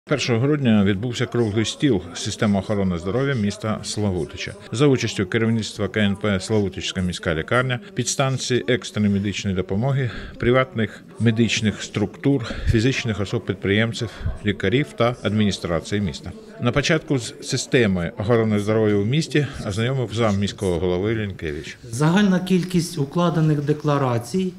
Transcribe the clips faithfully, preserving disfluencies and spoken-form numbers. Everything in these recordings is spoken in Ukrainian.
першого грудня відбувся круглий стіл «Система охорони здоров'я міста Славутича» за участю керівництва ка ен пе «Славутичська міська лікарня», підстанції екстреної медичної допомоги, приватних медичних структур, фізичних особ-підприємців, лікарів та адміністрації міста. На початку з системою охорони здоров'я у місті ознайомив зам міського голови Лінкевич. Загальна кількість укладених декларацій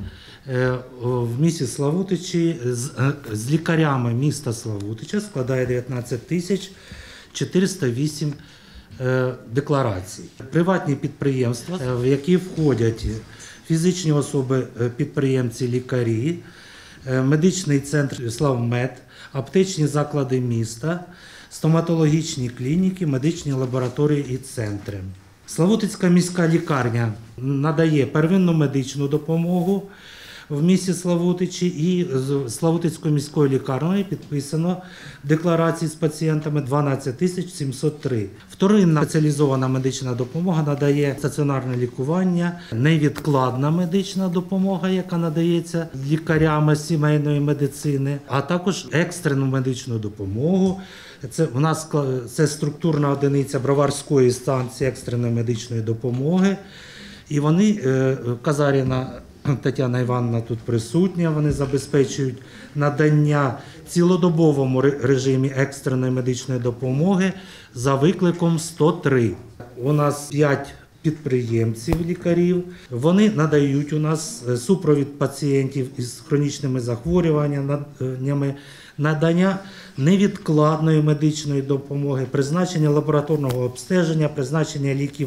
в місті Славутичі з лікарями міста Славутича складає дев'ятнадцять тисяч чотириста вісім декларацій. Приватні підприємства, в які входять фізичні особи-підприємці, лікарі, медичний центр «Славмед», аптечні заклади міста, стоматологічні клініки, медичні лабораторії і центри. Славутицька міська лікарня надає первинну медичну допомогу в місті Славутичі, і з Славутицькою міською лікарнею підписано декларації з пацієнтами дванадцять тисяч сімсот три. Вторинна спеціалізована медична допомога надає стаціонарне лікування, невідкладна медична допомога, яка надається лікарями сімейної медицини, а також екстрену медичну допомогу. Це у нас це структурна одиниця Броварської станції екстреної медичної допомоги. І вони, Казаріна Тетяна Івановна тут присутня, вони забезпечують надання в цілодобовому режимі екстреної медичної допомоги за викликом сто три. У нас п'ять підприємців, лікарів. Вони надають у нас супровід пацієнтів із хронічними захворюваннями, надання невідкладної медичної допомоги, призначення лабораторного обстеження, призначення ліків,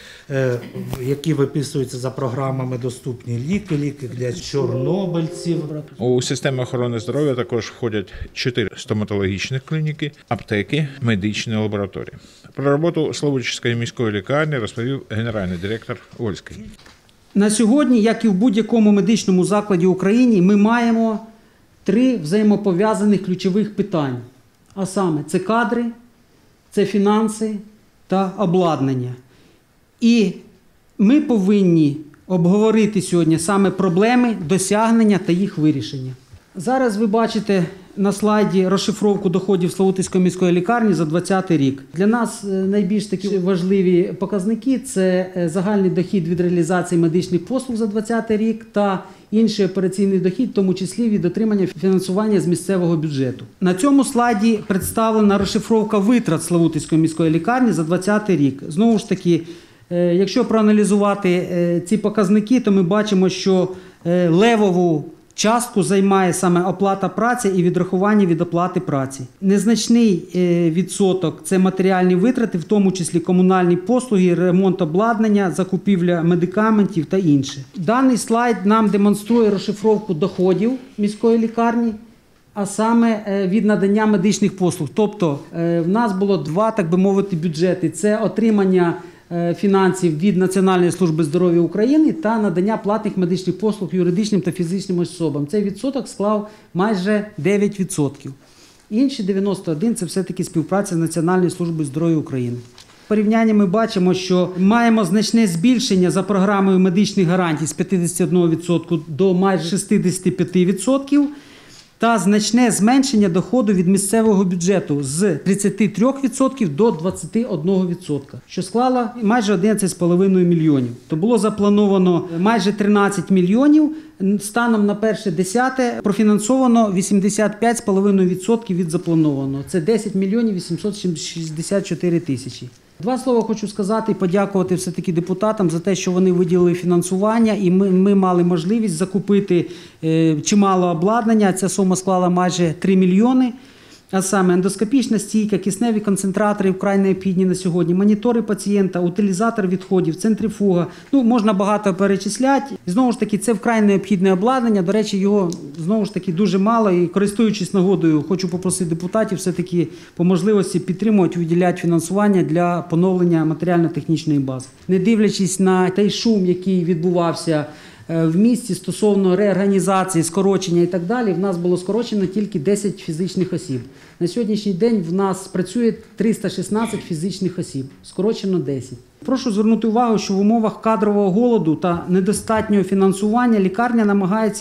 які виписуються за програмами «Доступні ліки», ліки для чорнобильців. У систему охорони здоров'я також входять чотири стоматологічних клініки, аптеки, медичні лабораторії. Про роботу Славутичської міської лікарні розповів генеральний директор Вольський. На сьогодні, як і в будь-якому медичному закладі в Україні, ми маємо три взаємопов'язаних ключових питання. А саме, це кадри, це фінанси та обладнання. І ми повинні обговорити сьогодні саме проблеми, досягнення та їх вирішення. Зараз ви бачите на слайді розшифровку доходів Славутицької міської лікарні за двадцятий рік. Для нас найбільш такі важливі показники – це загальний дохід від реалізації медичних послуг за двадцятий рік та інший операційний дохід, в тому числі від отримання фінансування з місцевого бюджету. На цьому слайді представлена розшифровка витрат Славутицької міської лікарні за двадцятий рік. Знову ж таки, якщо проаналізувати ці показники, то ми бачимо, що левову частку займає саме оплата праці і відрахування від оплати праці. Незначний відсоток – це матеріальні витрати, в тому числі комунальні послуги, ремонт обладнання, закупівля медикаментів та інше. Даний слайд нам демонструє розшифровку доходів міської лікарні, а саме від надання медичних послуг. Тобто в нас було два, так би мовити, бюджети. Це отримання фінансів від Національної служби здоров'я України та надання платних медичних послуг юридичним та фізичним особам. Цей відсоток склав майже дев'ять відсотків. Інші дев'яносто один – це все-таки співпраця з Національною службою здоров'я України. В порівнянні ми бачимо, що маємо значне збільшення за програмою медичних гарантій з п'ятдесят один відсоток до майже шістдесят п'ять відсотків. Та значне зменшення доходу від місцевого бюджету з тридцяти трьох відсотків до двадцяти одного відсотка, що склало майже одинадцять з половиною мільйонів. То було заплановано майже тринадцять мільйонів, станом на перше десяте профінансовано вісімдесят п'ять з половиною відсотків від запланованого. Це десять мільйонів вісімсот шістдесят чотири тисячі. Два слова хочу сказати і подякувати все-таки депутатам за те, що вони виділили фінансування, і ми, ми мали можливість закупити е, чимало обладнання. Ця сума склала майже три мільйони. А саме ендоскопічна стійка, кисневі концентратори вкрай необхідні на сьогодні, монітори пацієнта, утилізатор відходів, центрифуга. Ну, можна багато перечисляти. І знову ж таки, це вкрай необхідне обладнання. До речі, його знову ж таки дуже мало. І користуючись нагодою, хочу попросити депутатів все-таки по можливості підтримувати, виділяти фінансування для поновлення матеріально-технічної бази. Не дивлячись на той шум, який відбувався в місті стосовно реорганізації, скорочення і так далі, в нас було скорочено тільки десять фізичних осіб. На сьогоднішній день в нас працює триста шістнадцять фізичних осіб, скорочено десять. Прошу звернути увагу, що в умовах кадрового голоду та недостатнього фінансування лікарня намагається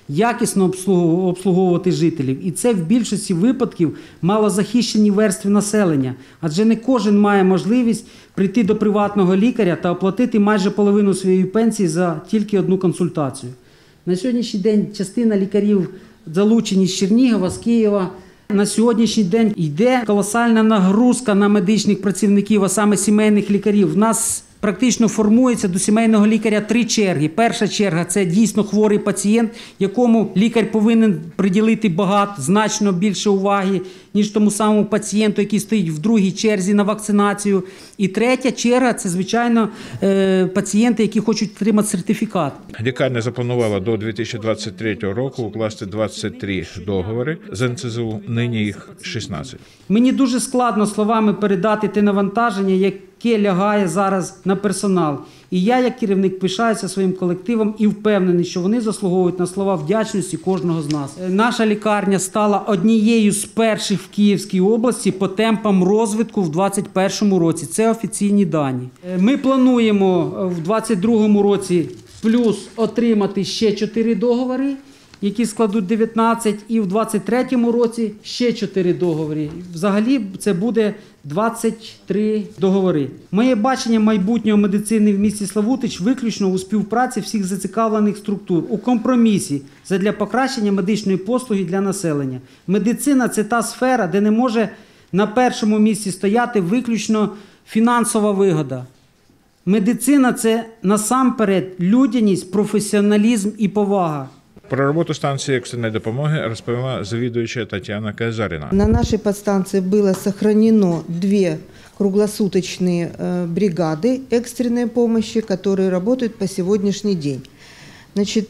якісно обслуговувати жителів. І це в більшості випадків малозахищені верстви населення. Адже не кожен має можливість прийти до приватного лікаря та оплатити майже половину своєї пенсії за тільки одну консультацію. На сьогоднішній день частина лікарів залучені з Чернігова, з Києва. На сьогоднішній день йде колосальна нагрузка на медичних працівників, а саме сімейних лікарів. В нас практично формується до сімейного лікаря три черги. Перша черга – це дійсно хворий пацієнт, якому лікар повинен приділити багато, значно більше уваги, ніж тому самому пацієнту, який стоїть в другій черзі на вакцинацію. І третя черга – це, звичайно, пацієнти, які хочуть отримати сертифікат. Лікарня запланувала до дві тисячі двадцять третього року укласти двадцять три договори з ен це зе у, нині їх шістнадцять. Мені дуже складно словами передати те навантаження, яке лягає зараз на персонал. І я, як керівник, пишаюся своїм колективом і впевнений, що вони заслуговують на слова вдячності кожного з нас. Наша лікарня стала однією з перших в Київській області по темпам розвитку в двадцять першому році. Це офіційні дані. Ми плануємо в двадцять другому році плюс отримати ще чотири договори, які складуть дев'ятнадцять, і в двадцять третьому році ще чотири договори. Взагалі це буде двадцять три договори. Моє бачення майбутнього медицини в місті Славутич виключно у співпраці всіх зацікавлених структур, у компромісі задля покращення медичної послуги для населення. Медицина – це та сфера, де не може на першому місці стояти виключно фінансова вигода. Медицина – це насамперед людяність, професіоналізм і повага. Про роботу станції екстреної допомоги розповіла завідуюча Тетяна Казаріна. На нашей подстанции было сохранено две круглосуточные бригады экстренной помощи, которые работают по сегодняшний день. Значит,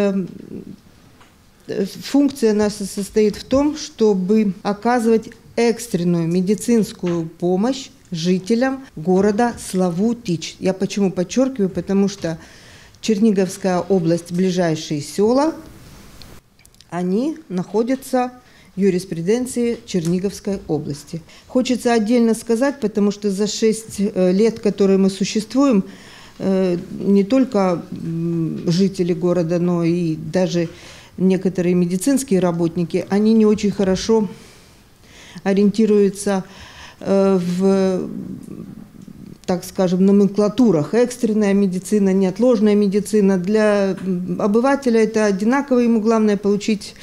функция наша состоит в том, чтобы оказывать экстренную медицинскую помощь жителям города Славутич. Я почему подчеркиваю, потому что Черниговская область, ближайшие села, они находятся в юриспруденции Черниговской области. Хочется отдельно сказать, потому что за шесть лет, которые мы существуем, не только жители города, но и даже некоторые медицинские работники, они не очень хорошо ориентируются в, так скажем, номенклатурах. Экстренная медицина, неотложная медицина. Для обывателя это одинаково, ему главное получить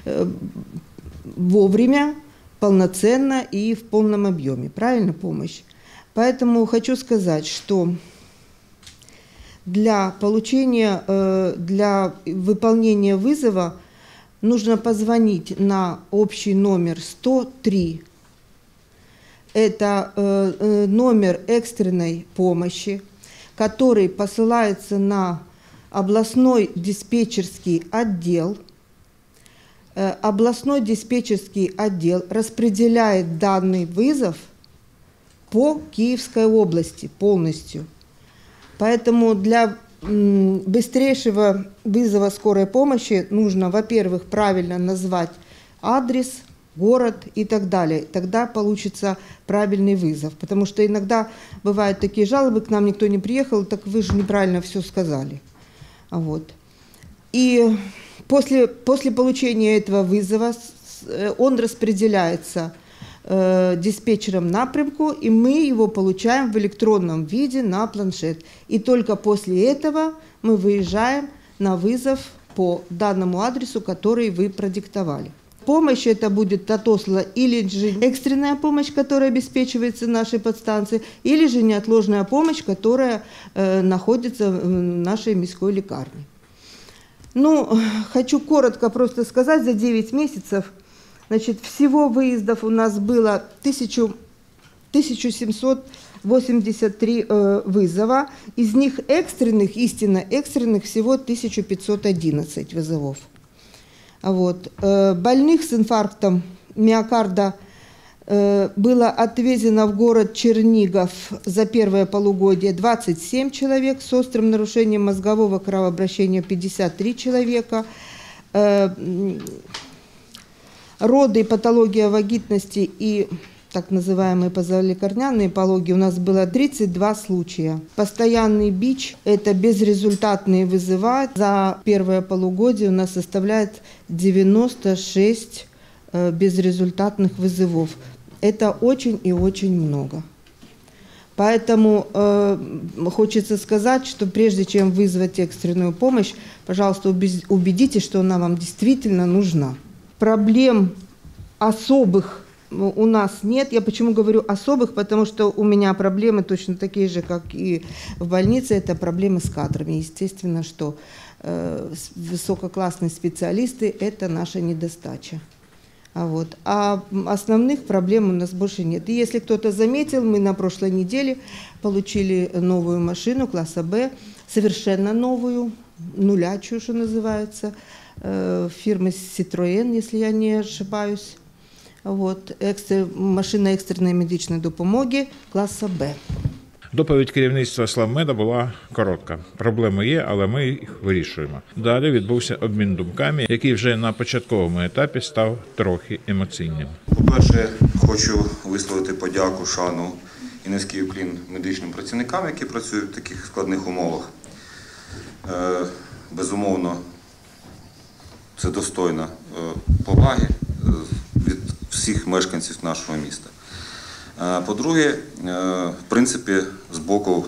вовремя, полноценно и в полном объеме, правильно, помощь. Поэтому хочу сказать, что для получения, для выполнения вызова нужно позвонить на общий номер сто три. Это э, номер экстренной помощи, который посылается на областной диспетчерский отдел. Э, областной диспетчерский отдел распределяет данный вызов по Киевской области полностью. Поэтому для м, быстрейшего вызова скорой помощи нужно, во-первых, правильно назвать адрес, город и так далее. Тогда получится правильный вызов. Потому что иногда бывают такие жалобы, к нам никто не приехал, так вы же неправильно все сказали. Вот. И после, после получения этого вызова он распределяется э, диспетчером напрямку, и мы его получаем в электронном виде на планшет. И только после этого мы выезжаем на вызов по данному адресу, который вы продиктовали. Помощь это будет отослана или же экстренная помощь, которая обеспечивается нашей подстанцией, или же неотложная помощь, которая э, находится в нашей міській лекарне. Ну, хочу коротко просто сказать, за девять месяцев, значит, всего выездов у нас было тысяча семьсот восемьдесят три э, вызова, из них экстренных, истинно экстренных, всего тысяча пятьсот одиннадцать вызовов. Вот. Больных с инфарктом миокарда было отвезено в город Чернигов за первое полугодие двадцать семь человек, с острым нарушением мозгового кровообращения пятьдесят три человека, роды, патология вагитности и так называемые позалекарняные пологи, у нас было тридцать два случая. Постоянный бич – это безрезультатные вызова. За первое полугодие у нас составляет девяносто шесть безрезультатных вызовов. Это очень и очень много. Поэтому э, хочется сказать, что прежде чем вызвать экстренную помощь, пожалуйста, убедитесь, что она вам действительно нужна. Проблем особых у нас нет. Я почему говорю особых, потому что у меня проблемы точно такие же, как и в больнице. Это проблемы с кадрами. Естественно, что э, высококлассные специалисты – это наша недостача. А, вот. а основных проблем у нас больше нет. И если кто-то заметил, мы на прошлой неделе получили новую машину класса Б, совершенно новую, нулячую, что называется, э, фирмы Citroën, если я не ошибаюсь. Вот. Екстр... Машина екстреної медичної допомоги класа Б. Доповідь керівництва Славмеда була коротка. Проблеми є, але ми їх вирішуємо. Далі відбувся обмін думками, який вже на початковому етапі став трохи емоційним. По-перше, хочу висловити подяку, шану і низький уклін медичним працівникам, які працюють в таких складних умовах. Безумовно, це достойна поваги від всіх мешканців нашого міста. По-друге, в принципі, з боку,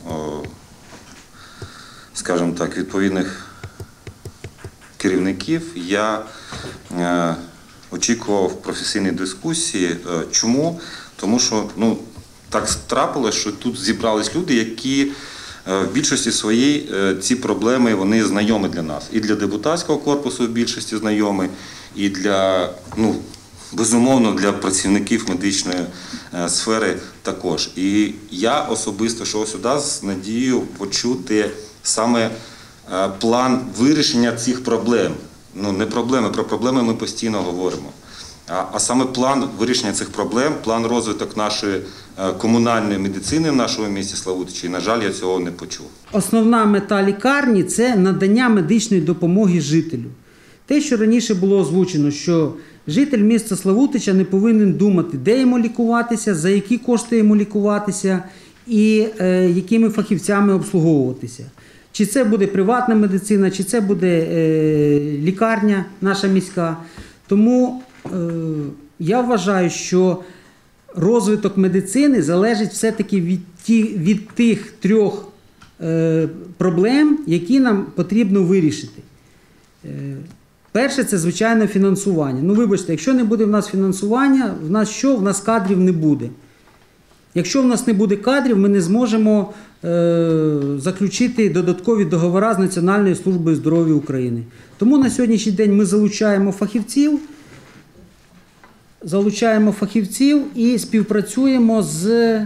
скажімо так, відповідних керівників я очікував професійної дискусії. Чому? Тому що ну, так трапилось, що тут зібрались люди, які в більшості своїй ці проблеми вони знайомі для нас. І для депутатського корпусу в більшості знайомі, і для, ну, безумовно, для працівників медичної сфери також. І я особисто йшов сюди з надією почути саме план вирішення цих проблем. Ну, не проблеми, про проблеми ми постійно говоримо. А, а саме план вирішення цих проблем, план розвиток нашої комунальної медицини в нашому місті Славутичі. І, на жаль, я цього не почув. Основна мета лікарні – це надання медичної допомоги жителю. Те, що раніше було озвучено, що житель міста Славутича не повинен думати, де йому лікуватися, за які кошти йому лікуватися і е, якими фахівцями обслуговуватися. Чи це буде приватна медицина, чи це буде е, лікарня наша міська. Тому е, я вважаю, що розвиток медицини залежить все-таки від, ті, від тих трьох е, проблем, які нам потрібно вирішити. Е, Перше – це, звичайно, фінансування. Ну, вибачте, якщо не буде в нас фінансування, в нас що? В нас кадрів не буде. Якщо в нас не буде кадрів, ми не зможемо е, заключити додаткові договори з Національною службою здоров'я України. Тому на сьогоднішній день ми залучаємо фахівців, залучаємо фахівців і співпрацюємо з,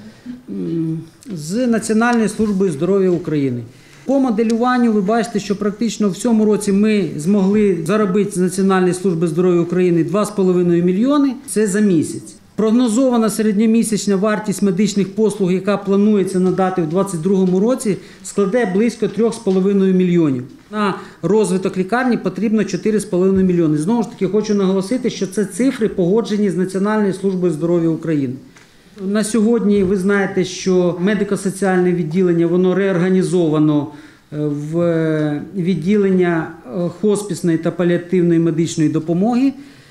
з Національною службою здоров'я України. По моделюванню ви бачите, що практично в цьому році ми змогли заробити з Національної служби здоров'я України два з половиною мільйони. Це за місяць. Прогнозована середньомісячна вартість медичних послуг, яка планується надати в двадцять другому році, складе близько три з половиною мільйонів. На розвиток лікарні потрібно чотири з половиною мільйони. Знову ж таки, хочу наголосити, що це цифри погоджені з Національною службою здоров'я України. На сьогодні ви знаєте, що медико-соціальне відділення, воно реорганізовано в відділення хоспісної та паліативної медичної допомоги.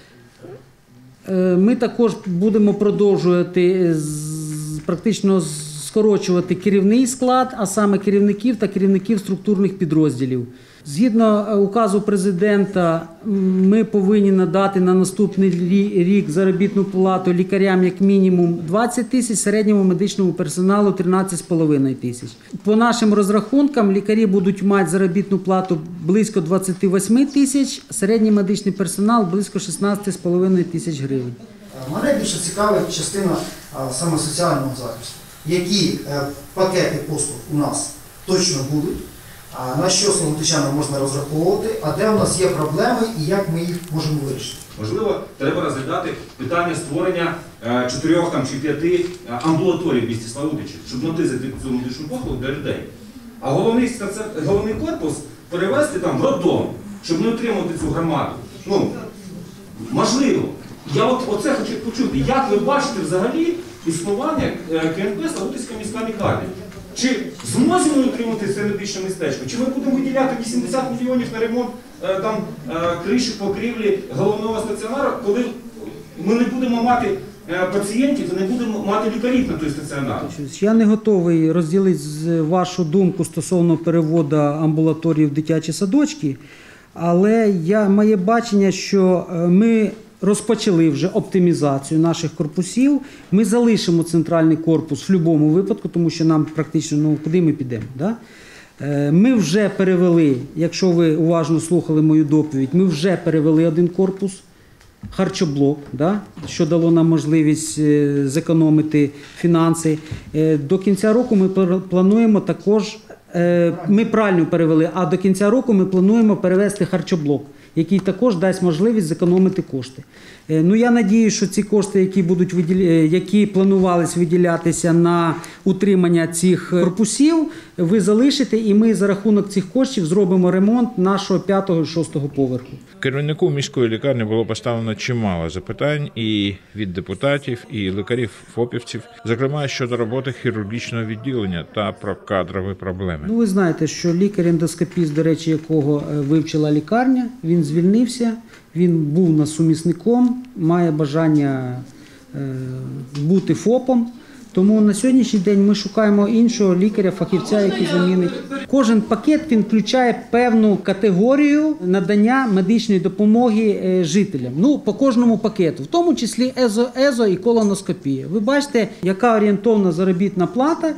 Ми також будемо продовжувати практично скорочувати керівний склад, а саме керівників та керівників структурних підрозділів. Згідно указу президента, ми повинні надати на наступний рік заробітну плату лікарям як мінімум двадцять тисяч, середньому медичному персоналу тринадцять з половиною тисяч. По нашим розрахункам лікарі будуть мати заробітну плату близько двадцять вісім тисяч, середній медичний персонал близько шістнадцять з половиною тисяч гривень. Мене більше цікавить частина саме соціального захисту. Які пакети послуг у нас точно будуть, на що славутичанам можна розраховувати, а де у нас є проблеми і як ми їх можемо вирішити? Можливо, треба розглядати питання створення чотирьох там, чи п'яти амбулаторій в місті Славутичі, щоб натисити цю медичну послугу для людей. А головний, головний корпус перевести там в роддом, щоб не отримувати цю громаду. Ну, можливо. Я от оце хочу почути. Як ви бачите взагалі існування КНП Славутицька міська лікарня? Чи зможемо ми отримати це медичне містечко? Чи ми будемо виділяти вісімдесят мільйонів на ремонт там, криші, покрівлі головного стаціонару, коли ми не будемо мати пацієнтів і не будемо мати лікарів на той стаціонар? Я не готовий розділити вашу думку стосовно переводу амбулаторії в дитячі садочки, але я, моє бачення, що ми розпочали вже оптимізацію наших корпусів. Ми залишимо центральний корпус в будь-якому випадку, тому що нам практично, ну, куди ми підемо, да? Ми вже перевели, якщо ви уважно слухали мою доповідь, ми вже перевели один корпус, харчоблок, да? Що дало нам можливість зекономити фінанси. До кінця року ми плануємо також, ми правильно перевели, а до кінця року ми плануємо перевести харчоблок, який також дасть можливість зекономити кошти. Ну, я надіюся, що ці кошти, які будуть виділя... які планувалися виділятися на утримання цих корпусів, ви залишите, і ми за рахунок цих коштів зробимо ремонт нашого п'ятого і шостого поверху. Керівнику міської лікарні було поставлено чимало запитань і від депутатів, і лікарів-фопівців, зокрема щодо роботи хірургічного відділення та про кадрові проблеми. Ну, ви знаєте, що лікар-ендоскопіст, до речі, якого вивчила лікарня, він звільнився, він був на сумісником, має бажання е, бути ФОПом. Тому на сьогоднішній день ми шукаємо іншого лікаря-фахівця, який замінить. Кожен пакет він включає певну категорію надання медичної допомоги жителям. Ну, по кожному пакету, в тому числі езо, езо і колоноскопія. Ви бачите, яка орієнтовна заробітна плата,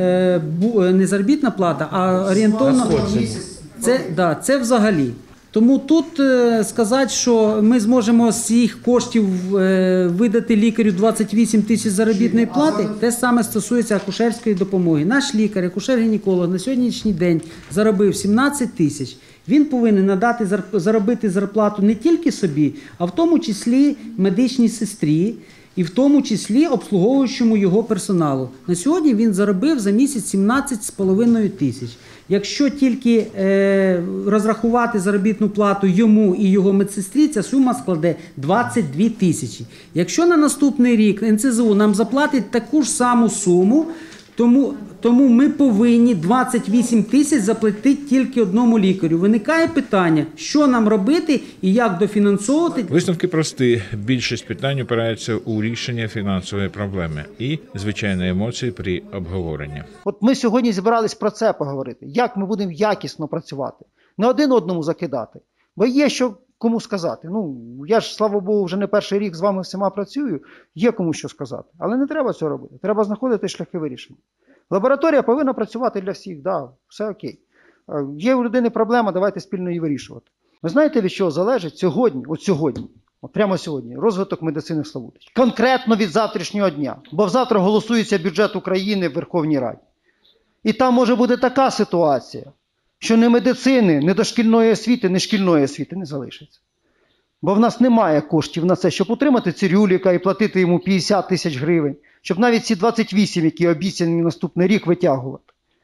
не заробітна плата, а орієнтовна... Це, да, це взагалі. Тому тут е, сказати, що ми зможемо з цих коштів е, видати лікарю двадцять вісім тисяч заробітної плати, те саме стосується акушерської допомоги. Наш лікар, акушер-гінеколог на сьогоднішній день заробив сімнадцять тисяч. Він повинен надати, заробити зарплату не тільки собі, а в тому числі медичній сестрі, і в тому числі обслуговуючому його персоналу. На сьогодні він заробив за місяць сімнадцять з половиною тисяч. Якщо тільки е, розрахувати заробітну плату йому і його медсестрі, ця сума складе двадцять дві тисячі. Якщо на наступний рік ен це зе у нам заплатить таку ж саму суму, тому, тому ми повинні двадцять вісім тисяч заплатити тільки одному лікарю. Виникає питання, що нам робити і як дофінансовувати. Висновки прості. Більшість питань опирається у рішення фінансової проблеми і, звичайно, емоції при обговоренні. От ми сьогодні зібрались про це поговорити. Як ми будемо якісно працювати. Не один одному закидати. Бо є що кому сказати. Ну, я ж, слава Богу, вже не перший рік з вами всіма працюю. Є кому що сказати. Але не треба цього робити. Треба знаходити шляхи вирішення. Лабораторія повинна працювати для всіх. Да, все окей. Є у людини проблема, давайте спільно її вирішувати. Ви знаєте, від чого залежить сьогодні, от сьогодні, от прямо сьогодні, розвиток медицини в Славутичі? Конкретно від завтрашнього дня. Бо завтра голосується бюджет України в Верховній Раді. І там може бути така ситуація, що ні медицини, ні дошкільної освіти, ні шкільної освіти не залишиться. Бо в нас немає коштів на це, щоб утримати цирюльника і платити йому п'ятдесят тисяч гривень, щоб навіть ці двадцять вісім, які обіцяні наступний рік, витягувати.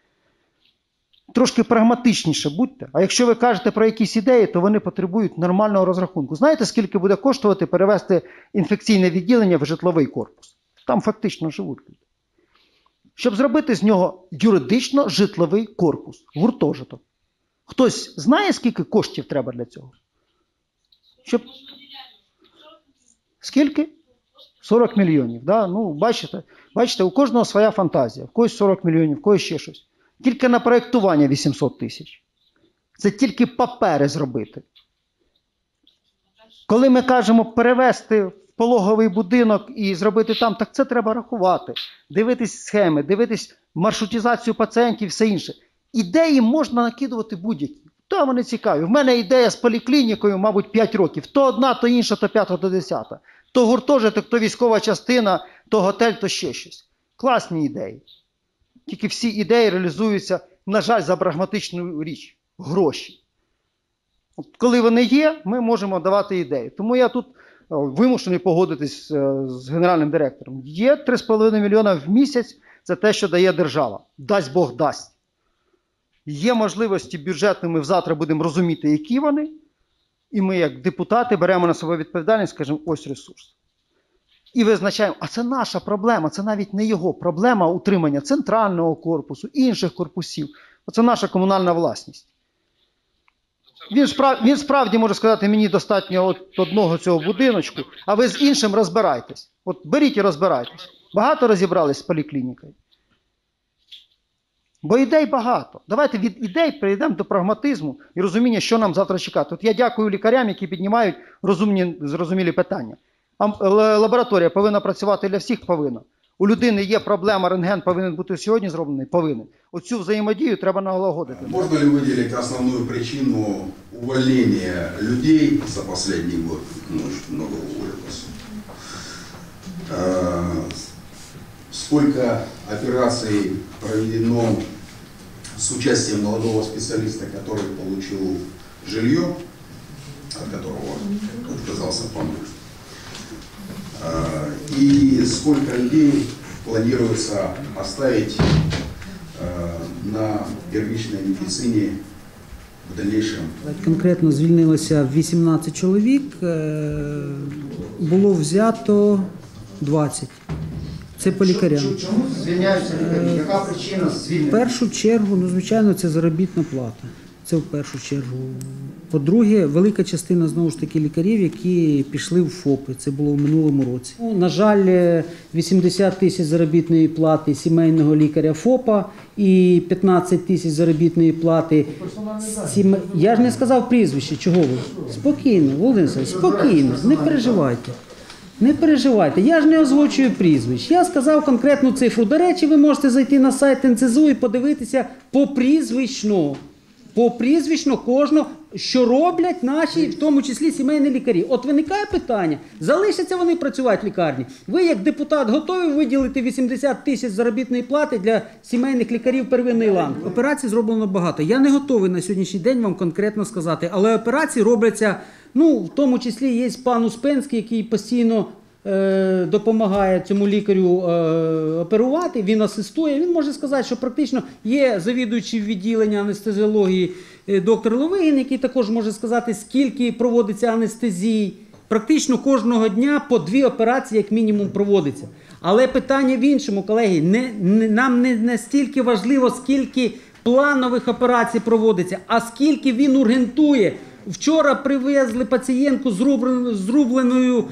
Трошки прагматичніше будьте. А якщо ви кажете про якісь ідеї, то вони потребують нормального розрахунку. Знаєте, скільки буде коштувати перевести інфекційне відділення в житловий корпус? Там фактично живуть люди. Щоб зробити з нього юридично житловий корпус, гуртожиток. Хтось знає, скільки коштів треба для цього? Щоб... Скільки? сорок мільйонів. Да? Ну, бачите, бачите, у кожного своя фантазія. В когось сорок мільйонів, в когось ще щось. Тільки на проєктування вісімсот тисяч. Це тільки папери зробити. Коли ми кажемо перевести в пологовий будинок і зробити там, так це треба рахувати. Дивитись схеми, дивитись маршрутизацію пацієнтів і все інше. Ідеї можна накидувати будь-які. То вони цікаві. В мене ідея з поліклінікою, мабуть, п'ять років. То одна, то інша, то п'ята, то десята. То гуртожиток, то військова частина, то готель, то ще щось. Класні ідеї. Тільки всі ідеї реалізуються, на жаль, за прагматичну річ – гроші. От коли вони є, ми можемо давати ідеї. Тому я тут вимушений погодитись з генеральним директором. Є три з половиною мільйона в місяць – це те, що дає держава. Дасть Бог дасть. Є можливості бюджетні, ми завтра будемо розуміти, які вони. І ми, як депутати, беремо на себе відповідальність, скажемо, ось ресурс. І визначаємо, а це наша проблема, це навіть не його проблема утримання центрального корпусу, інших корпусів. Це наша комунальна власність. Він, справ, він справді може сказати, мені достатньо от одного цього будиночку, а ви з іншим розбирайтесь. От беріть і розбирайтесь. Багато розібрались з поліклінікою? Бо ідей багато. Давайте від ідей перейдемо до прагматизму і розуміння, що нам завтра чекати. От я дякую лікарям, які піднімають розумні, зрозумілі питання. Лабораторія повинна працювати для всіх? Повинна. У людини є проблема, рентген повинен бути сьогодні зроблений? Повинен. Оцю взаємодію треба налагодити. Можна ли виділити основну причину увольнення людей за останній год? Ну, много уволилось. Сколько операций проведено с участием молодого специалиста, который получил жилье, от которого отказался помочь? И сколько людей планируется оставить на первичной медицине в дальнейшем? Конкретно звільнилося вісімнадцять чоловік, було взято двадцять. Це по лікарям. Чому звільняються лікарі? Яка причина звільнення? В першу чергу, ну, звичайно, це заробітна плата. Це в першу чергу. По-друге, велика частина, знову ж таки, лікарів, які пішли в ФОПи. Це було в минулому році. Ну, на жаль, вісімдесят тисяч заробітної плати сімейного лікаря ФОПа і п'ятнадцять тисяч заробітної плати. Сім... Я ж не сказав прізвище. Чого ви? Спокійно, Володимир Олександрович, спокійно, не переживайте. Не переживайте, я ж не озвучую прізвищ. Я сказав конкретну цифру. До речі, ви можете зайти на сайт ен це зе у і подивитися попрізвищно. Попрізвищно кожного, що роблять наші, в тому числі сімейні лікарі. От виникає питання, залишаться вони працювати в лікарні. Ви як депутат готові виділити вісімдесят тисяч заробітної плати для сімейних лікарів первинної ланки? Операцій зроблено багато. Я не готовий на сьогоднішній день вам конкретно сказати, але операції робляться, ну, в тому числі є пан Успенський, який постійно е, допомагає цьому лікарю е, оперувати, він асистує. Він може сказати, що практично є завідуючий відділення анестезіології е, доктор Ловигін, який також може сказати, скільки проводиться анестезій. Практично кожного дня по дві операції, як мінімум, проводиться. Але питання в іншому, колеги, не, не, нам не настільки важливо, скільки планових операцій проводиться, а скільки він ургентує. Вчора привезли пацієнтку з зрубленою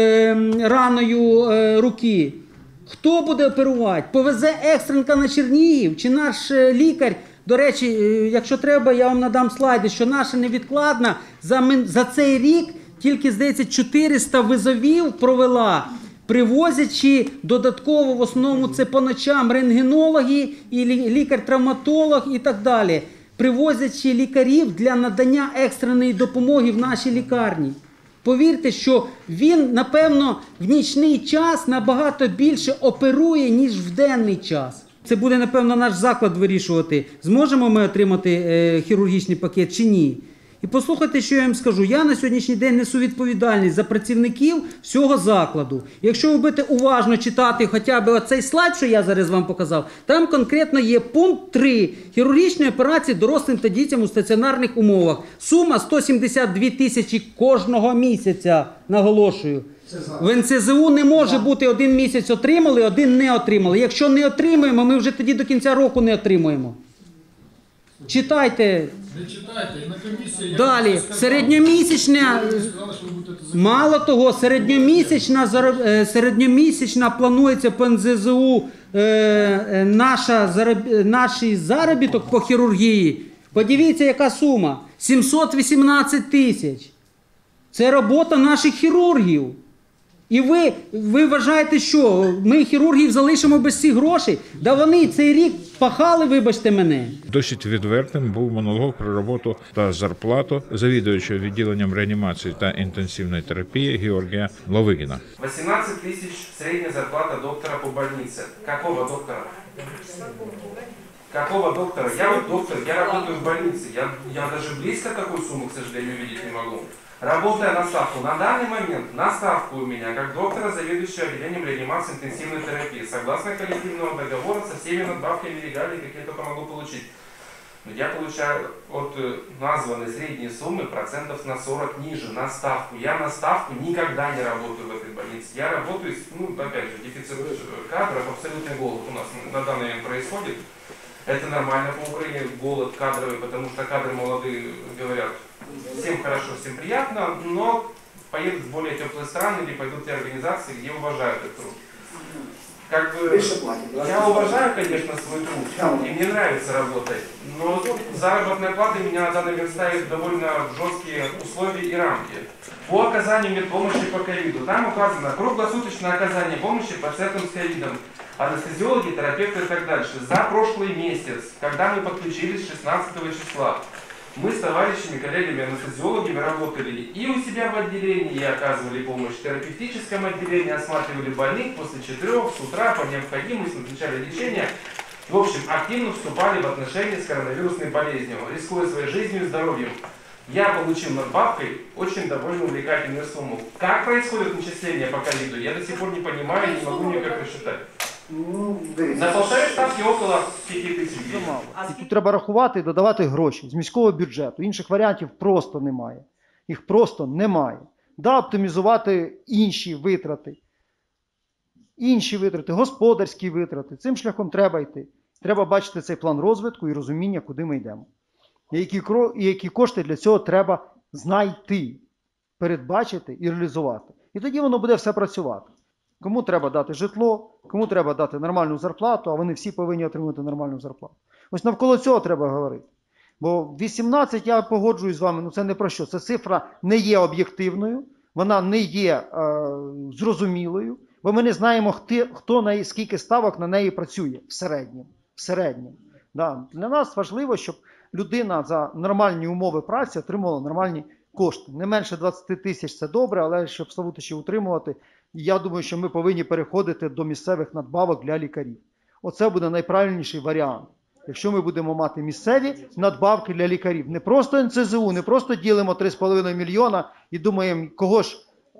е, раною е, руки. Хто буде оперувати? Повезе екстренка на Чернігів? Чи наш е, лікар? До речі, е, якщо треба, я вам надам слайди, що наша невідкладна за, за цей рік тільки, здається, чотириста визовів провела, привозячи додатково, в основному це по ночам, рентгенологи, і лікар-травматолог і так далі. Привозячи лікарів для надання екстреної допомоги в нашій лікарні. Повірте, що він, напевно, в нічний час набагато більше оперує, ніж в денний час. Це буде, напевно, наш заклад вирішувати, зможемо ми отримати е, хірургічний пакет чи ні. І послухайте, що я вам скажу. Я на сьогоднішній день несу відповідальність за працівників всього закладу. Якщо ви будете уважно читати хоча б оцей слайд, що я зараз вам показав, там конкретно є пункт три. Хірургічні операції дорослим та дітям у стаціонарних умовах. Сума сто сімдесят дві тисячі кожного місяця, наголошую. В ен це зе у не може бути один місяць отримали, один не отримали. Якщо не отримуємо, ми вже тоді до кінця року не отримуємо. Читайте. Не читайте, і на комісії... Далі, середньомісячна, мало того, середньомісячна, середньомісячна планується по ен це зе у е, наша, наш заробіток по хірургії. Подивіться, яка сума. сімсот вісімнадцять тисяч. Це робота наших хірургів. І ви, ви вважаєте, що ми хірургів залишимо без цих грошей? Да вони цей рік пахали, вибачте мене. Досить відвертим був монолог про роботу та зарплату завідуючого відділенням реанімації та інтенсивної терапії Георгія Ловигіна. восемнадцать тысяч средняя зарплата доктора по больнице. Какого доктора? Какого доктора? Я вот доктор, я работаю в больнице. Я, я даже близко такую сумму, к сожалению, видеть не могу. Работая на ставку, на данный момент на ставку у меня, как доктора, заведующего отделением реанимации интенсивной терапии, согласно коллективного договора со всеми надбавками и регалий, какие я только могу получить. Но я получаю от названной средней суммы процентов на сорок ниже, на ставку. Я на ставку никогда не работаю в этой больнице. Я работаю, ну, опять же, дефицит кадров, абсолютный голод у нас на данный момент происходит. Это нормально по Украине, голод кадровый, потому что кадры молодые говорят, всем хорошо, всем приятно, но поедут в более теплые страны или пойдут в те организации, где уважают этот труд. Как бы, я уважаю, конечно, свой труд, и мне нравится работать, но заработная плата меня на данный момент ставит в довольно жесткие условия и рамки. По оказанию медпомощи по ковиду, там указано круглосуточное оказание помощи пациентам с ковидом, анестезиологи, терапевты и так дальше. За прошлый месяц, когда мы подключились шестнадцатого числа, мы с товарищами, коллегами, анестезиологами работали и у себя в отделении оказывали помощь, в терапевтическом отделении осматривали больных после четырех с утра по необходимости, назначали лечение. В общем, активно вступали в отношения с коронавирусной болезнью, рискуя своей жизнью и здоровьем. Я получил надбавкой очень довольно увлекательную сумму. Как происходит начисление по ковиду, я до сих пор не понимаю и не могу никак рассчитать. На полторы ставки около п'яти тисяч гривень. І тут треба рахувати і додавати гроші з міського бюджету. Інших варіантів просто немає. Їх просто немає. Да, оптимізувати інші витрати. Інші витрати, господарські витрати. Цим шляхом треба йти. Треба бачити цей план розвитку і розуміння, куди ми йдемо. І які, і які кошти для цього треба знайти, передбачити і реалізувати. І тоді воно буде все працювати. Кому треба дати житло, кому треба дати нормальну зарплату, а вони всі повинні отримати нормальну зарплату. Ось навколо цього треба говорити. Бо вісімнадцять, я погоджуюсь з вами, ну це не про що. Ця цифра не є об'єктивною, вона не є е, зрозумілою, бо ми не знаємо, хто, хто на скільки ставок на неї працює в середньому. В середньому. Да. Для нас важливо, щоб людина за нормальні умови праці отримувала нормальні кошти. Не менше двадцяти тисяч – це добре, але щоб Славутичі утримувати, я думаю, що ми повинні переходити до місцевих надбавок для лікарів. Оце буде найправильніший варіант. Якщо ми будемо мати місцеві надбавки для лікарів. Не просто ен це зе у, не просто ділимо три з половиною мільйона і думаємо, кого ж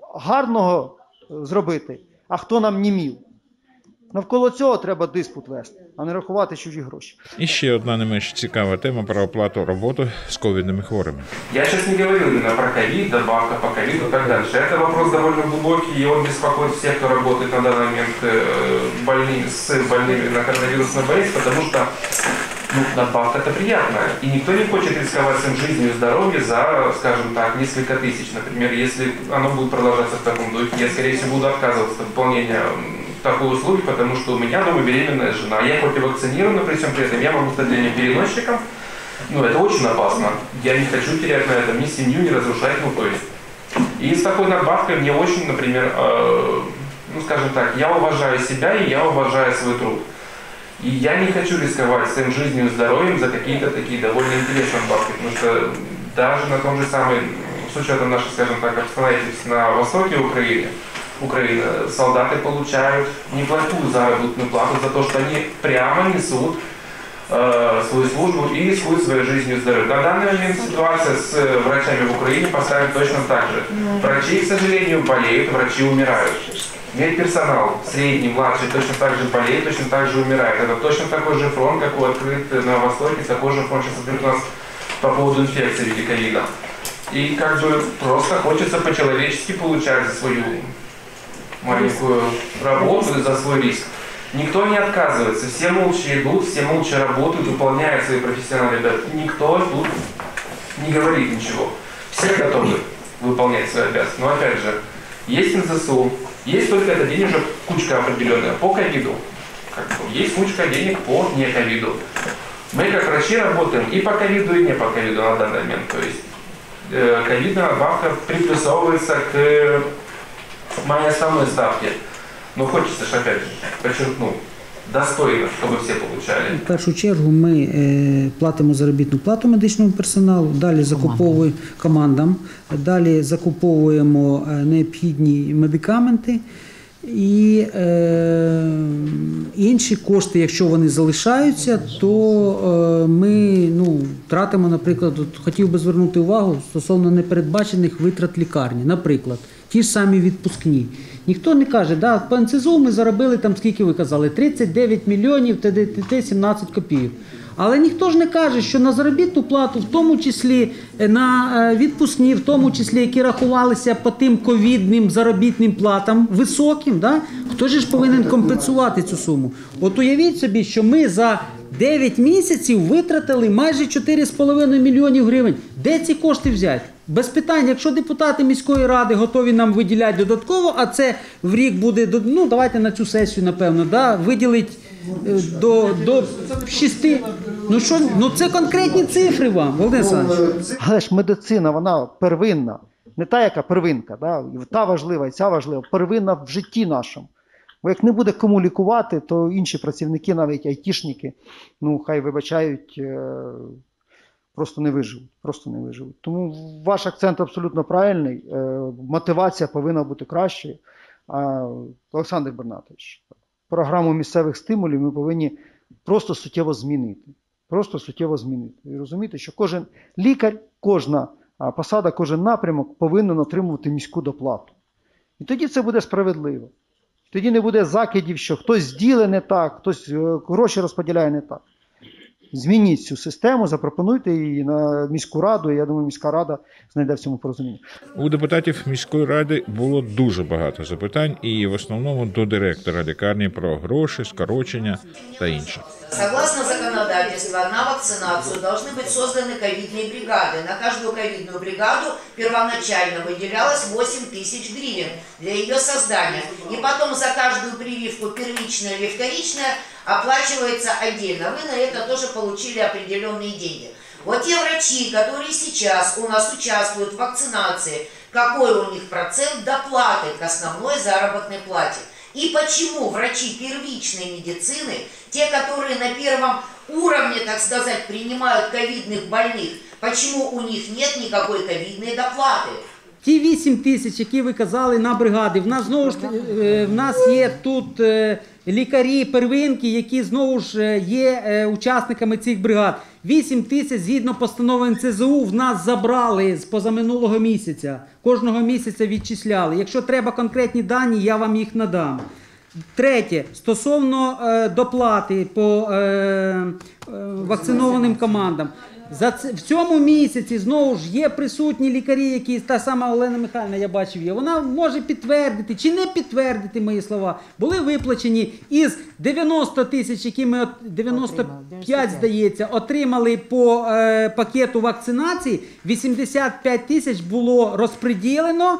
гарного зробити, а хто нам німів. Навколо цього треба диспут вести, а не рахувати чужі гроші. І ще одна не менш цікава тема про оплату роботи з ковідними хворими. Я сейчас не говорил именно про ковид, добавка по ковиду и так дальше. Это вопрос довольно глубокий, и он беспокоит всех, кто работает на данный момент больными, с больными на коронавирусную болезнь, потому что ну, надбавка это приятная. И никто не хочет рисковать своим жизнью и здоровьем за, скажем так, несколько тысяч. Например, если оно будет продолжаться в таком духе, я, скорее всего, буду отказываться от выполнения такой услуги, потому что у меня дома беременная жена. Я хоть и вакцинирована, при всем при этом я могу стать для нее переносчиком. Ну, это очень опасно. Я не хочу терять на этом ни семью, ни разрушать мукой. И с такой надбавкой мне очень, например, э, ну, скажем так, я уважаю себя и я уважаю свой труд. И я не хочу рисковать своим жизнью и здоровьем за какие-то такие довольно интересные надбавки, потому что даже на том же самом, с учетом наших, скажем так, обстоятельств на востоке Украины, Украины, солдаты получают неплохую заработную плату за то, что они прямо несут э, свою службу и рискуют своей жизнью и здоровьем. На данный момент ситуация с врачами в Украине поставлена точно так же. Врачи, к сожалению, болеют, врачи умирают. Медперсонал, средний, младший, точно так же болеет, точно так же умирает. Это точно такой же фронт, какой открыт на Востоке, такой же фронт сейчас открыт у нас по поводу инфекции в виде ковида. И как бы просто хочется по-человечески получать за свою маленькую работу и за свой риск. Никто не отказывается, все молча идут, все молча работают, выполняют свои профессиональные обязанности. Никто тут не говорит ничего. Все готовы выполнять свои обязанности. Но опять же, есть эн зэ эс у, есть только эта денежная кучка определенная по ковиду. Есть кучка денег по не ковиду. Мы как врачи работаем и по ковиду, и не по ковиду на данный момент. То есть э, ковидная надбавка приплюсовывается к моей основной ставке. Но хочется же опять же подчеркну, достойно, щоб всі получали. В першу чергу ми е, платимо заробітну плату медичному персоналу, далі закуповуємо командам, далі закуповуємо е, необхідні медикаменти і е, інші кошти, якщо вони залишаються, то е, ми ну, тратимо, наприклад, от, хотів би звернути увагу стосовно непередбачених витрат лікарні, наприклад, ті ж самі відпускні. Ніхто не каже, да, по ен це зе у ми заробили, там, скільки ви казали, тридцять дев'ять мільйонів, т д т сімнадцять копійок. Але ніхто ж не каже, що на заробітну плату, в тому числі на відпускні, в тому числі, які рахувалися по тим ковідним заробітним платам високим, да? Хто ж повинен компенсувати цю суму? От уявіть собі, що ми за дев'ять місяців витратили майже чотири з половиною мільйонів гривень. Де ці кошти взяти? Без питань, якщо депутати міської ради готові нам виділяти додатково, а це в рік буде, ну давайте на цю сесію, напевно, да, виділить до, до шести. Ну що, ну це конкретні цифри вам, Володимир Олександрович. Але ж медицина, вона первинна. Не та, яка первинка, да? Та важлива і ця важлива, первинна в житті нашому. Бо як не буде кому лікувати, то інші працівники, навіть айтішники, ну хай вибачають, просто не виживуть. Просто не виживуть. Тому ваш акцент абсолютно правильний. Мотивація повинна бути кращою. А, Олександр Бернатович, програму місцевих стимулів ми повинні просто суттєво змінити. Просто суттєво змінити. І розумієте, що кожен лікар, кожна посада, кожен напрямок повинен отримувати міську доплату. І тоді це буде справедливо. Тоді не буде закидів, що хтось ділить не так, хтось гроші розподіляє не так. Змініть цю систему, запропонуйте її на міську раду, і я думаю, міська рада знайде в цьому порозуміння. У депутатів міської ради було дуже багато запитань, і в основному до директора лікарні про гроші, скорочення та інше. Согласно законодательству, на вакцинацию должны быть созданы ковидные бригады. На каждую ковидную бригаду первоначально выделялось восемь тысяч гривен для ее создания. И потом за каждую прививку, первичная или вторичная, оплачивается отдельно. Вы на это тоже получили определенные деньги. Вот те врачи, которые сейчас у нас участвуют в вакцинации, какой у них процент доплаты к основной заработной плате? И почему врачи первичной медицины, те, которые на первом уровне, так сказать, принимают ковидных больных, почему у них нет никакой ковидной доплаты? Ті вісім тисяч, які ви казали на бригади, в нас знову ж в нас є тут лікарі первинки, які знову ж є учасниками цих бригад. вісім тисяч згідно постанови ен це зе у в нас забрали з позаминулого місяця. Кожного місяця відчисляли. Якщо треба конкретні дані, я вам їх надам. Третє. Стосовно е, доплати по е, е, вакцинованим командам. За це, в цьому місяці знову ж є присутні лікарі, які, та сама Олена Михайлівна, я бачив є, вона може підтвердити чи не підтвердити мої слова. Були виплачені із дев'яноста тисяч, які ми, дев'яносто п'ять, здається, отримали по е, пакету вакцинації, вісімдесят п'ять тисяч було розподілено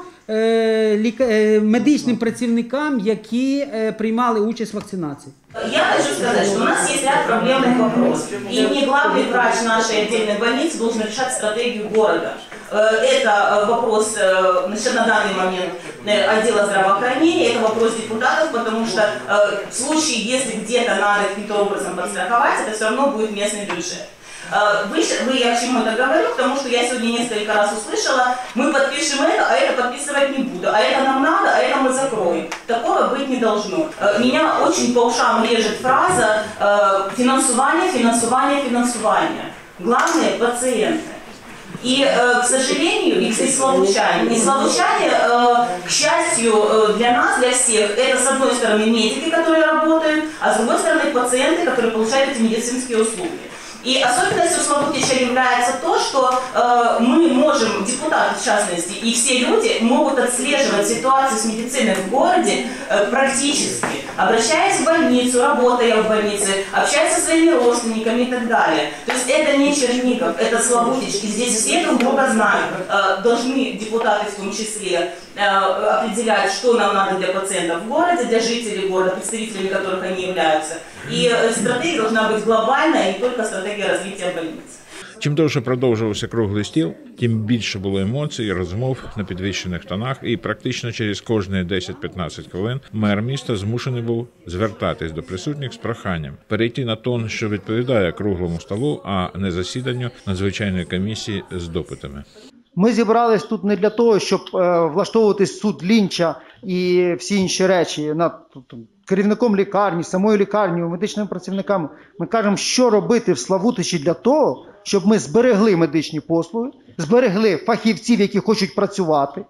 е, ліка, е, медичним працівникам, які е, приймали участь в вакцинації. Я хочу сказать, что у нас есть ряд проблемных вопросов. И не главный врач нашей отдельной больницы должен решать стратегию города. Это вопрос на данный момент отдела здравоохранения, это вопрос депутатов, потому что в случае, если где-то надо каким-то образом подстраховать, это все равно будет местный бюджет. Вы, вы, я к чему это говорю, потому что я сегодня несколько раз услышала, мы подпишем это, а это подписывать не буду, а это нам надо, а это мы закроем. Такого быть не должно. Меня очень по ушам режет фраза финансование, финансование, финансование. Главное – пациенты. И, к сожалению, и, кстати, славучане. И славучане, к счастью для нас, для всех, это, с одной стороны, медики, которые работают, а с другой стороны, пациенты, которые получают эти медицинские услуги. И особенностью Славутича является то, что э, мы можем, депутаты в частности, и все люди могут отслеживать ситуацию с медициной в городе э, практически, обращаясь в больницу, работая в больнице, общаясь со своими родственниками и так далее. То есть это не Чернигов, это Славутич, и здесь все друг друга знают. Э, должны депутаты в том числе э, определять, что нам надо для пациентов в городе, для жителей города, представителями которых они являются. І стратегія должна бути глобальна, і не тільки стратегія розвитку больниці. Чим довше продовжувався круглий стіл, тим більше було емоцій, розмов на підвищених тонах, і практично через кожні десять-п'ятнадцять хвилин мер міста змушений був звертатись до присутніх з проханням перейти на тон, що відповідає круглому столу, а не засіданню надзвичайної комісії з допитами. Ми зібрались тут не для того, щоб е, влаштовувати суд Лінча і всі інші речі над керівником лікарні, самою лікарнею, медичними працівниками. Ми кажемо, що робити в Славутичі для того, щоб ми зберегли медичні послуги, зберегли фахівців, які хочуть працювати,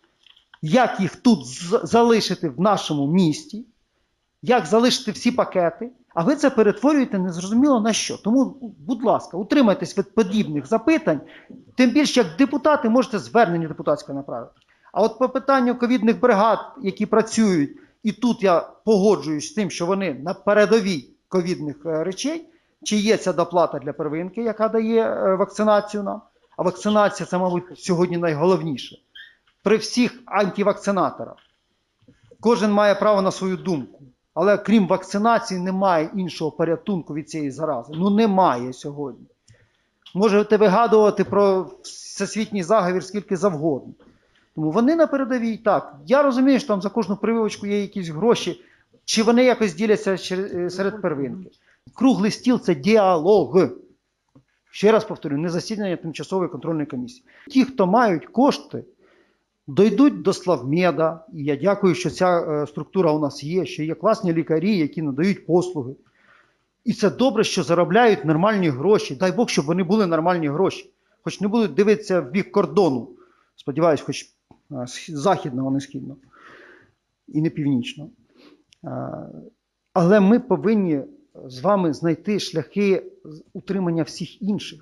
як їх тут залишити в нашому місті, як залишити всі пакети, А ви це перетворюєте незрозуміло на що. Тому, будь ласка, утримайтесь від подібних запитань. Тим більше, як депутати, можете звернення депутатське направити. А от по питанню ковідних бригад, які працюють, і тут я погоджуюсь з тим, що вони на передовій ковідних речей, чи є ця доплата для первинки, яка дає вакцинацію нам. А вакцинація – це, мабуть, сьогодні найголовніше. При всіх антивакцинаторах. Кожен має право на свою думку. Але крім вакцинації немає іншого порятунку від цієї зарази. Ну немає сьогодні. Можете вигадувати про всесвітній заговір скільки завгодно. Тому вони на передовій, так. Я розумію, що там за кожну прививочку є якісь гроші, чи вони якось діляться серед первинки. Круглий стіл – це діалог. Ще раз повторюю, не засідання тимчасової контрольної комісії. Ті, хто мають кошти, дойдуть до Славмеда, і я дякую, що ця е, структура у нас є, що є класні лікарі, які надають послуги. І це добре, що заробляють нормальні гроші. Дай Бог, щоб вони були нормальні гроші. Хоч не будуть дивитися в бік кордону. Сподіваюсь, хоч е, західного, не східного. І не північного. Е, але ми повинні з вами знайти шляхи утримання всіх інших.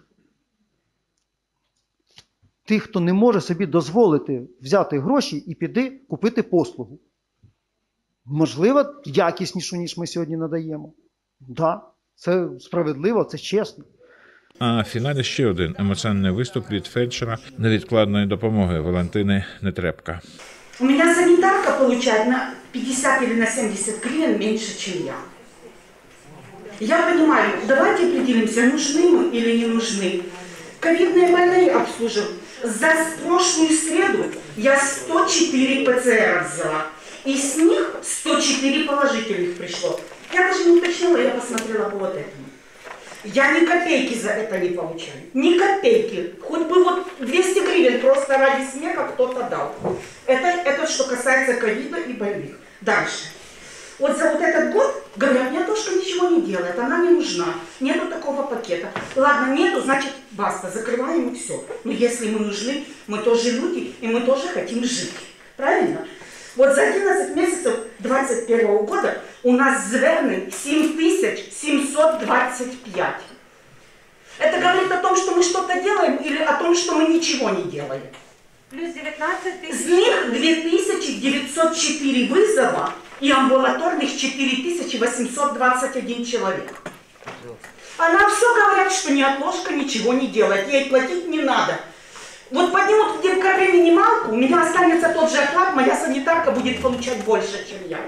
Тих, хто не може собі дозволити взяти гроші і піти купити послугу. Можливо, якіснішу, ніж ми сьогодні надаємо. Так, да, це справедливо, це чесно. А в фіналі ще один емоційний виступ від фельдшера невідкладної допомоги Валентини Нетребко. У меня санитарка получает на пятьдесят или на семьдесят гривен меньше, чем я. Я понимаю, давайте определимся, нужны мы или не нужны. Ковидные больные обслуживают. За прошлую среду я сто четыре ПЦР взяла. Из них сто четыре положительных пришло. Я даже не уточнила, я посмотрела по вот этому. Я ни копейки за это не получаю. Ни копейки. Хоть бы вот двести гривен просто ради смеха кто-то дал. Это, это что касается ковида и больных. Дальше. Вот за вот этот год, говорят, мне Антошка ничего не делает, она не нужна, нету такого пакета. Ладно, нету, значит, баста, закрываем и все. Но если мы нужны, мы тоже люди, и мы тоже хотим жить. Правильно? Вот за одиннадцать месяцев двадцать первого года у нас звернень семь тысяч семьсот двадцать пять. Это говорит о том, что мы что-то делаем, или о том, что мы ничего не делаем? Плюс девятнадцать тысяч. Из них две тысячи девятьсот четыре вызова и амбулаторных четыре тысячи восемьсот двадцать один человек. А нам все говорят, что неотложка ничего не делает, ей платить не надо. Вот поднимут в декабре минималку, у меня останется тот же оклад, моя санитарка будет получать больше, чем я.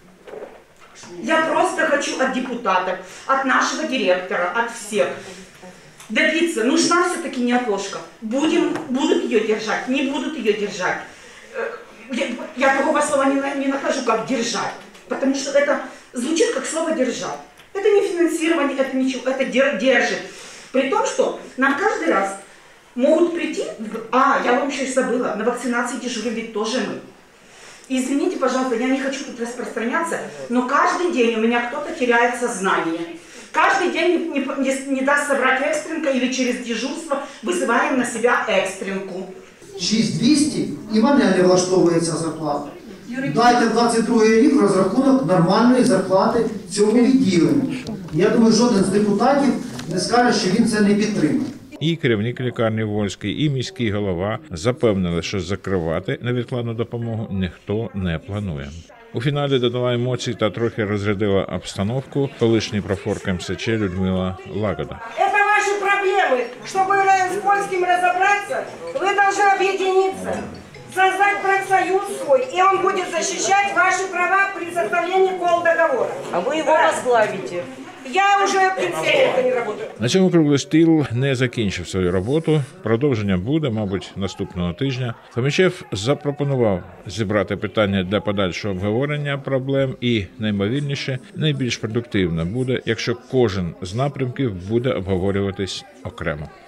Я просто хочу от депутатов, от нашего директора, от всех добиться, нужна все-таки неотложка. Будем, будут ее держать, не будут ее держать. Я, я другого слова не, не нахожу, как держать, потому что это звучит как слово держать. Это не финансирование, это ничего, это держит. При том, что нам каждый раз могут прийти, а, я вам еще и забыла, на вакцинации дежурим ведь тоже мы. Извините, пожалуйста, я не хочу тут распространяться, но каждый день у меня кто-то теряет сознание. Каждый день не, не, не даст собрать экстренка или через дежурство вызываем на себя экстренку. шість тисяч двісті і мене не влаштовує ця зарплата. Дайте в двадцять другий рік розрахунок нормальної зарплати цьому відділенню. Я думаю, жоден з депутатів не скаже, що він це не підтримає. І керівник лікарні Вольський, і міський голова запевнили, що закривати невідкладну допомогу ніхто не планує. У фіналі додала емоцій та трохи розрядила обстановку колишній профорк ем ес че Людмила Лагода. Это ваши проблемы. Чтобы с польским разобраться, вы должны объединиться, создать профсоюз свой, и он будет защищать ваши права при составлении колдоговора. А вы его возглавите. Я уже пенсионерка не работаю. На цьому круглий стіл не закінчив свою роботу. Продовження буде, мабуть, наступного тижня. Фомічев запропонував зібрати питання для подальшого обговорення проблем і, найімовірніше, найбільш продуктивно буде, якщо кожен з напрямків буде обговорюватись окремо.